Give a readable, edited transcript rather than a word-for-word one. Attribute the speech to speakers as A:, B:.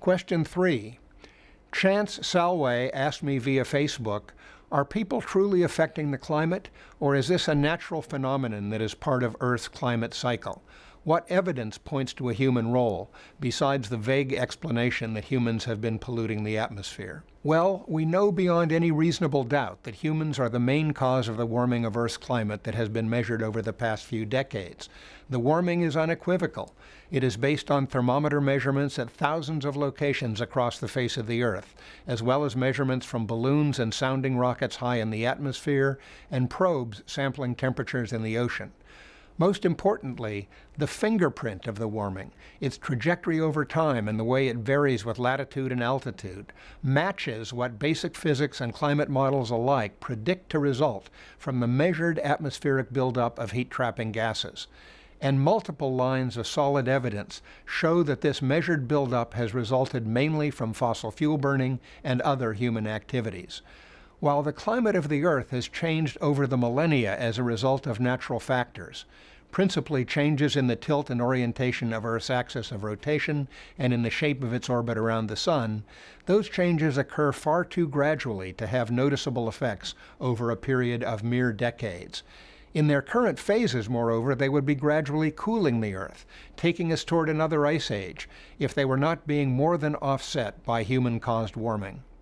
A: Question 3. Chance Salway asked me via Facebook, are people truly affecting the climate, or is this a natural phenomenon that is part of Earth's climate cycle? What evidence points to a human role, besides the vague explanation that humans have been polluting the atmosphere? Well, we know beyond any reasonable doubt that humans are the main cause of the warming of Earth's climate that has been measured over the past few decades. The warming is unequivocal. It is based on thermometer measurements at thousands of locations across the face of the Earth, as well as measurements from balloons and sounding rockets high in the atmosphere, and probes sampling temperatures in the ocean. Most importantly, the fingerprint of the warming, its trajectory over time and the way it varies with latitude and altitude, matches what basic physics and climate models alike predict to result from the measured atmospheric buildup of heat-trapping gases. And multiple lines of solid evidence show that this measured buildup has resulted mainly from fossil fuel burning and other human activities. While the climate of the Earth has changed over the millennia as a result of natural factors, principally changes in the tilt and orientation of Earth's axis of rotation and in the shape of its orbit around the Sun, those changes occur far too gradually to have noticeable effects over a period of mere decades. In their current phases, moreover, they would be gradually cooling the Earth, taking us toward another ice age, if they were not being more than offset by human-caused warming.